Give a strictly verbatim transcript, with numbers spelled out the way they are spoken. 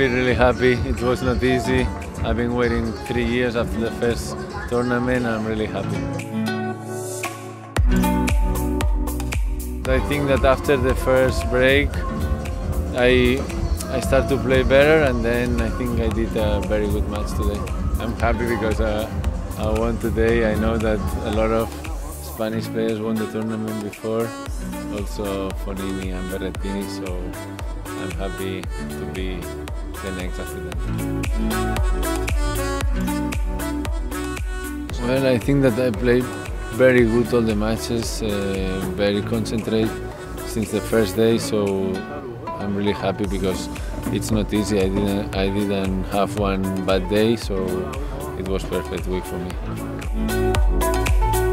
feel really happy. It was not easy. I've been waiting three years after the first tournament. I'm really happy. I think that after the first break, I I started to play better, and then I think I did a very good match today. I'm happy because uh, I won today. I know that a lot of Spanish players won the tournament before, also Fonini and Berrettini, so I'm happy to be the next after them. Well, I think that I played very good all the matches, uh, very concentrated since the first day, so I'm really happy because it's not easy. I didn't, I didn't have one bad day, so it was perfect week for me.